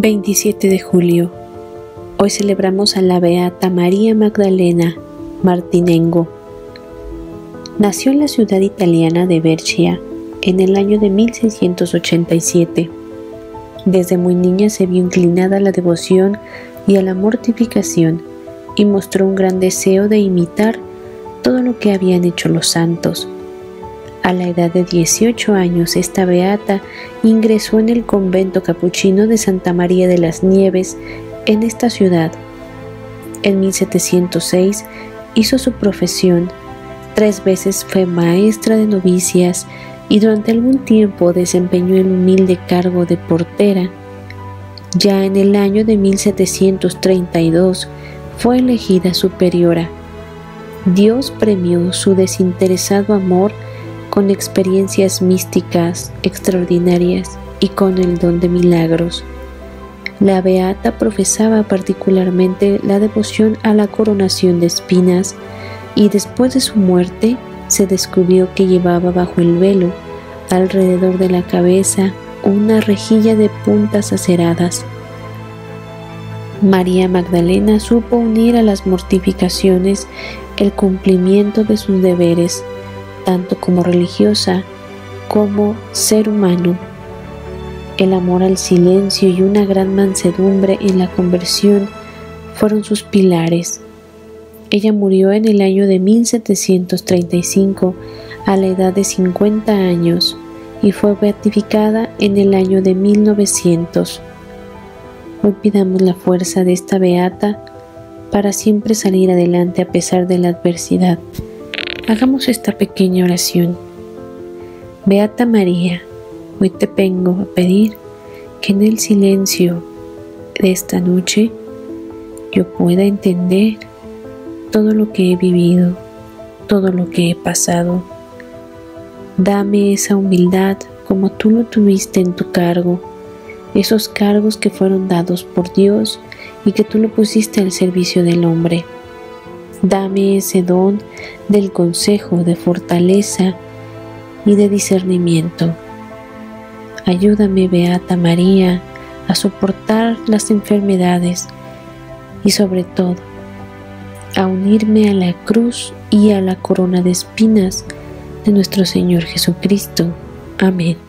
27 de julio. Hoy celebramos a la beata María Magdalena Martinengo. Nació en la ciudad italiana de Brescia en el año de 1687. Desde muy niña se vio inclinada a la devoción y a la mortificación y mostró un gran deseo de imitar todo lo que habían hecho los santos. A la edad de 18 años, esta beata ingresó en el convento capuchino de Santa María de las Nieves en esta ciudad. En 1706 hizo su profesión, 3 veces fue maestra de novicias y durante algún tiempo desempeñó el humilde cargo de portera. Ya en el año de 1732 fue elegida superiora. Dios premió su desinteresado amor con experiencias místicas extraordinarias y con el don de milagros. La beata profesaba particularmente la devoción a la coronación de espinas y después de su muerte se descubrió que llevaba bajo el velo, alrededor de la cabeza, una rejilla de puntas aceradas. María Magdalena supo unir a las mortificaciones el cumplimiento de sus deberes, tanto como religiosa como ser humano. El amor al silencio y una gran mansedumbre en la conversión fueron sus pilares. Ella murió en el año de 1735 a la edad de 50 años y fue beatificada en el año de 1900. Hoy pidamos la fuerza de esta beata para siempre salir adelante a pesar de la adversidad. Hagamos esta pequeña oración. Beata María, hoy te vengo a pedir que en el silencio de esta noche yo pueda entender todo lo que he vivido, todo lo que he pasado. Dame esa humildad como tú lo tuviste en tu cargo, esos cargos que fueron dados por Dios y que tú lo pusiste al servicio del hombre. Dame ese don del consejo, de fortaleza y de discernimiento. Ayúdame, Beata María, a soportar las enfermedades y sobre todo a unirme a la cruz y a la corona de espinas de nuestro Señor Jesucristo. Amén.